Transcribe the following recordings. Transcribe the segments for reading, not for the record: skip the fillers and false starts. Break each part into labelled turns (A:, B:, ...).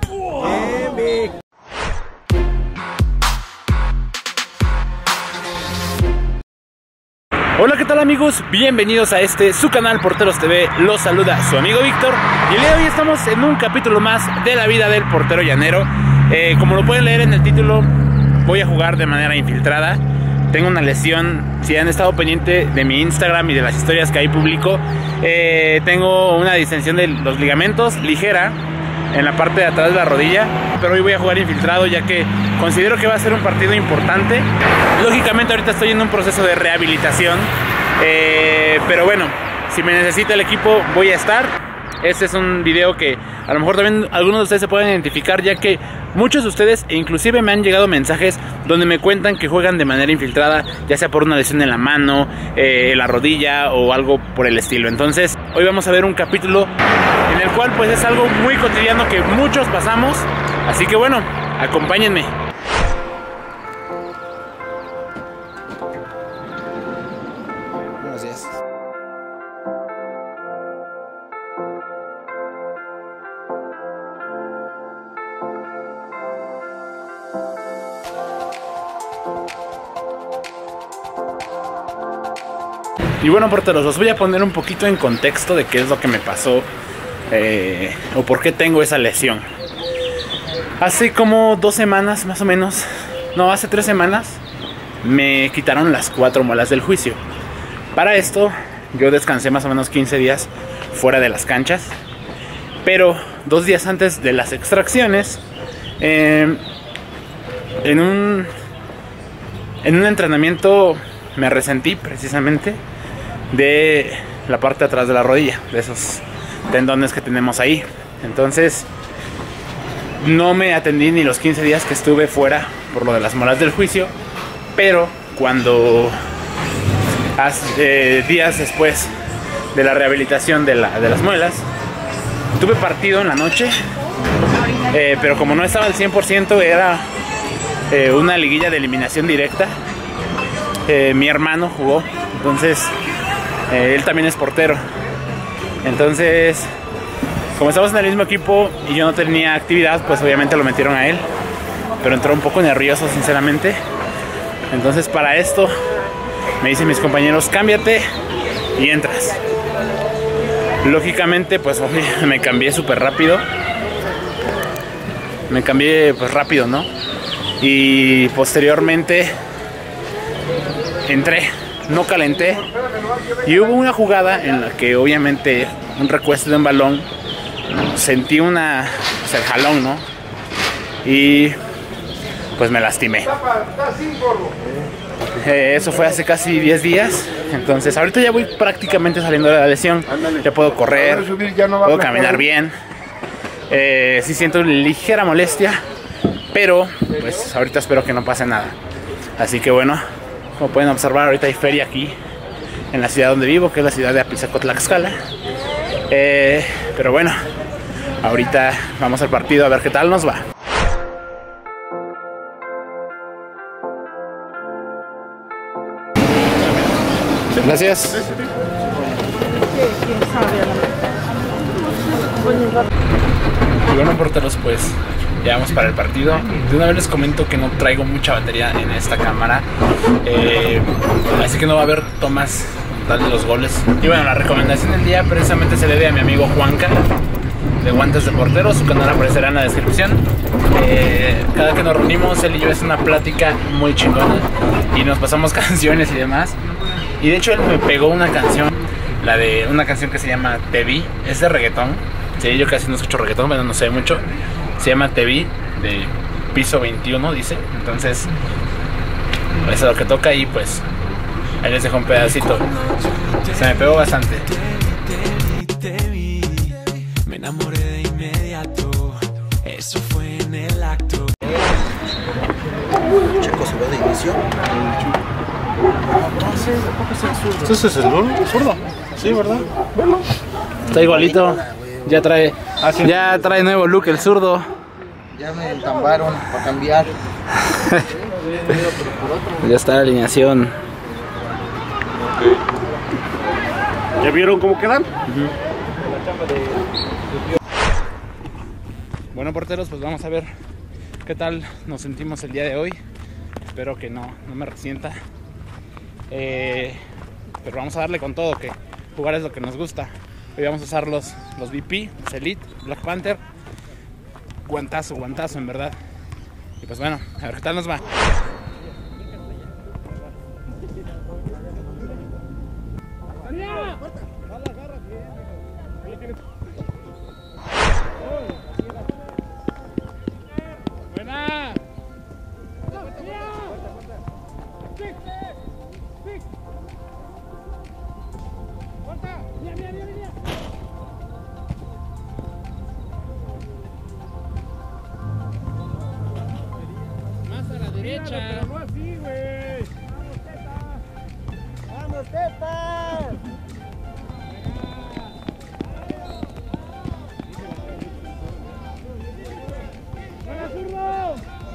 A: Hola, ¿qué tal amigos? Bienvenidos a su canal Porteros TV. Los saluda su amigo Víctor. Y el día de hoy estamos en un capítulo más de la vida del portero llanero. Como lo pueden leer en el título, voy a jugar de manera infiltrada. Tengo una lesión, si han estado pendientes de mi Instagram y de las historias que ahí publico, tengo una distensión de los ligamentos ligera en la parte de atrás de la rodilla, pero hoy voy a jugar infiltrado ya que considero que va a ser un partido importante. Lógicamente ahorita estoy en un proceso de rehabilitación, pero bueno, si me necesita el equipo voy a estar. Este es un video que a lo mejor también algunos de ustedes se pueden identificar, ya que muchos de ustedes, e inclusive me han llegado mensajes donde me cuentan que juegan de manera infiltrada, ya sea por una lesión en la mano, en la rodilla o algo por el estilo. Entonces hoy vamos a ver un capítulo en el cual pues es algo muy cotidiano que muchos pasamos, así que bueno, acompáñenme.
B: Buenos días.
A: Y bueno, porteros, los voy a poner un poquito en contexto de qué es lo que me pasó o por qué tengo esa lesión. Hace como 2 semanas más o menos, no, hace 3 semanas me quitaron las 4 muelas del juicio. Para esto yo descansé más o menos 15 días fuera de las canchas, pero 2 días antes de las extracciones, en un entrenamiento me resentí precisamente de la parte de atrás de la rodilla, de esos tendones que tenemos ahí. Entonces no me atendí ni los 15 días que estuve fuera por lo de las muelas del juicio, pero cuando días después de la rehabilitación de las muelas, tuve partido en la noche, pero como no estaba al 100%, era una liguilla de eliminación directa. Mi hermano jugó, entonces él también es portero. Entonces, como estamos en el mismo equipo y yo no tenía actividad, pues obviamente lo metieron a él, pero entró un poco nervioso, sinceramente. Entonces para esto me dicen mis compañeros: cámbiate y entras. Lógicamente pues me cambié súper rápido. Me cambié pues rápido, ¿no? Y posteriormente entré, no calenté, y hubo una jugada en la que obviamente un recueste de un balón, sentí el jalón, ¿no? Y pues me lastimé. Eso fue hace casi 10 días. Entonces ahorita ya voy prácticamente saliendo de la lesión. Ya puedo correr, puedo caminar bien. Sí siento ligera molestia, pero pues ahorita espero que no pase nada. Así que bueno, como pueden observar, ahorita hay feria aquí en la ciudad donde vivo, que es la ciudad de Apizaco, Tlaxcala. Pero bueno, ahorita vamos al partido a ver qué tal nos va. Gracias. Y bueno, porteros, pues ya vamos para el partido. De una vez les comento que no traigo mucha batería en esta cámara, así que no va a haber tomas de los goles. Y bueno, la recomendación del día precisamente se debe a mi amigo Juanca, de Guantes de Portero. Su canal aparecerá en la descripción. Cada que nos reunimos, él y yo, es una plática muy chingona y nos pasamos canciones y demás. Y de hecho él me pegó una canción, una canción que se llama Te Vi, es de reggaetón. Sí, yo casi no escucho reggaetón, bueno, no sé mucho. Se llama Te Vi, de Piso 21, dice. Entonces, eso es lo que toca y pues ahí les dejo un pedacito. Se me pegó bastante.
C: Me enamoré de inmediato, eso fue en el acto.
B: Checo se va de inicio.
A: ¿Ese es el zurdo? Sí, ¿verdad? Bueno, está igualito. Ya trae nuevo look el zurdo.
B: Ya me entambaron para cambiar.
A: Ya está la alineación.
D: ¿Ya vieron cómo quedan?
A: Bueno, porteros, pues vamos a ver qué tal nos sentimos el día de hoy. Espero que no me resienta. Pero vamos a darle con todo, que jugar es lo que nos gusta. Hoy vamos a usar los VP, los Elite, Black Panther. Guantazo en verdad. Y pues bueno, a ver qué tal nos va. Buena. Más a la derecha.
D: Pero no así, güey. ¡Vamos, Tepa! ¡Buena, zurdo!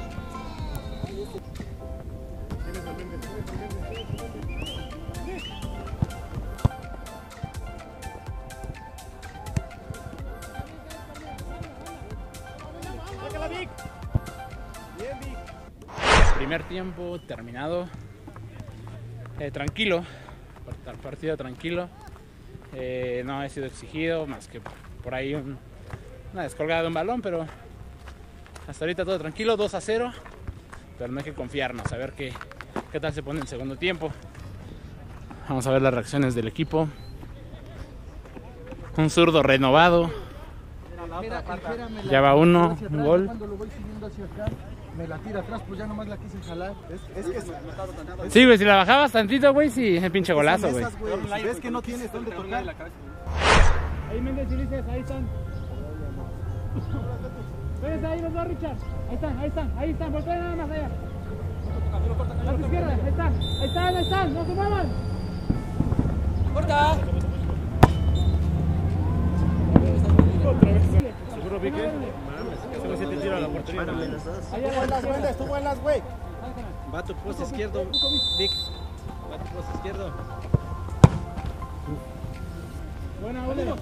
A: Primer tiempo terminado. Tranquilo. Partido tranquilo. No he sido exigido más que por ahí una descolgada de un balón, pero hasta ahorita todo tranquilo, 2-0. Pero no hay que confiarnos, a ver qué tal se pone en el segundo tiempo. Vamos a ver las reacciones del equipo. Un zurdo renovado. Ya va uno, un gol.
B: Cuando lo voy siguiendo hacia acá, me la tira atrás, pues ya nomás la quise jalar. Es que
A: Sí, güey, si la bajabas tantito, güey, sí, es pinche golazo, güey.
B: si ves que no tienes dónde tocar.
D: Ahí Méndez y Ulises, ahí están. Espérense ahí los dos, Richard. Ahí están, volteen nada más allá. A tu izquierda, ahí están, no se muevan. ¡Corta!
E: ¿Seguro vi que? Mames, que se te tira a la portería.
B: Estuvo en las, güey.
E: Va tu poste izquierdo, Vic. Va tu poste izquierdo.
D: Buena, Ole.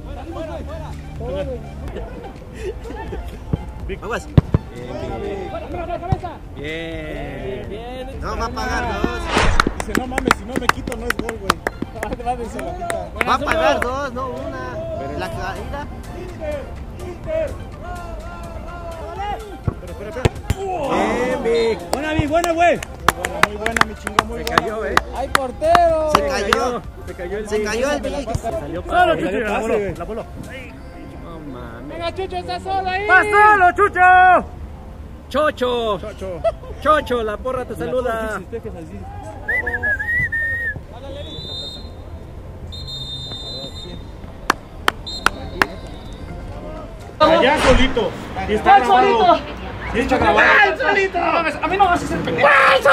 E: Aguas.
D: Fuera, cabeza.
E: Bien.
B: No, va a pagar dos.
E: Dice, no mames, si no me quito no es gol, güey.
B: Va a pagar dos, no una. La caída.
E: Bien, Vic.
D: Buena, Vic, buena, güey.
E: Muy buena, mi chinga, muy buena. Se cayó,
D: ¡Hay portero!
B: Se cayó. Se cayó el Vic.
E: Salió
D: Solo,
E: Chucho,
D: Chucho.
E: la voló. No mames.
D: Venga, Chucho, está solo ahí.
E: ¡Vas solo, Chucho!
F: Chocho,
E: Chocho.
F: Chocho, la porra te saluda.
E: Allá solito. Y está grabado. Y está grabado.
D: ¡El solito! A mí no vas a hacer pendejo.
A: A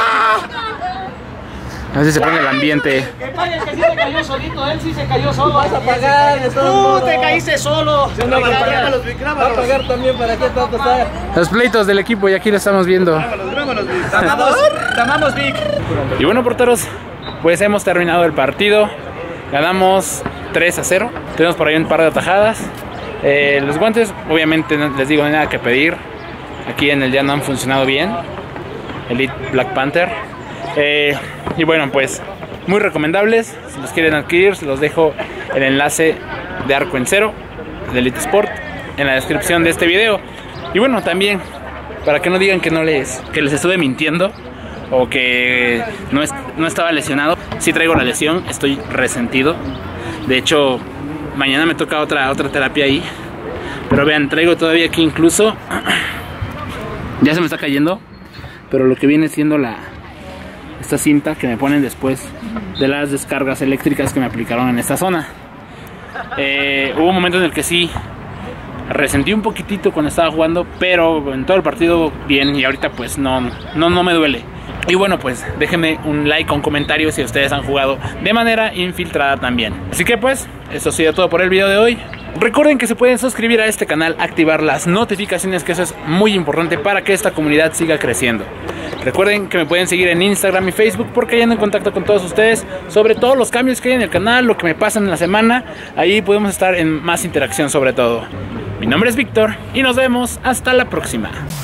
A: ver si se pone el ambiente.
D: Que pague que sí se cayó solito, él sí se cayó solo.
F: Vas a pagar de todos
D: Tú
F: modos.
D: te caíste solo.
E: Grábalos,
F: Va a pagar también, ¿para qué tanto está?
A: Los pleitos del equipo y aquí lo estamos viendo.
E: Grábalos, Vic.
D: Te amamos, Vic.
A: Y bueno, porteros, pues hemos terminado el partido. Ganamos 3-0. Tenemos por ahí un par de atajadas. Los guantes, obviamente, no les digo, no hay nada que pedir. Aquí en el día no han funcionado bien. Elite Black Panther. Y bueno, pues muy recomendables. Si los quieren adquirir, se los dejo el enlace de Arco en Cero, de Elite Sport, en la descripción de este video. Y bueno, también, para que no digan que les estuve mintiendo o que no estaba lesionado, sí traigo la lesión, estoy resentido. De hecho, mañana me toca otra terapia ahí. Pero vean, traigo todavía aquí incluso. Ya se me está cayendo. Pero lo que viene siendo esta cinta que me ponen después de las descargas eléctricas que me aplicaron en esta zona. Hubo un momento en el que sí resentí un poquitito cuando estaba jugando, pero en todo el partido bien, y ahorita pues no me duele. Y bueno, pues déjenme un like o un comentario si ustedes han jugado de manera infiltrada también. Así que pues, eso ha sido todo por el video de hoy. Recuerden que se pueden suscribir a este canal, activar las notificaciones, que eso es muy importante para que esta comunidad siga creciendo. Recuerden que me pueden seguir en Instagram y Facebook, porque ahí ando en contacto con todos ustedes sobre todos los cambios que hay en el canal, lo que me pasa en la semana. Ahí podemos estar en más interacción sobre todo. Mi nombre es Víctor y nos vemos hasta la próxima.